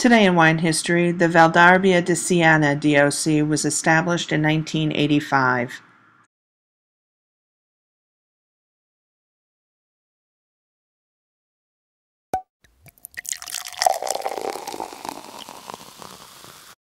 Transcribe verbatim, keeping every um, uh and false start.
Today in wine history, the Valdarbia di Siena D O C was established in nineteen eighty-five.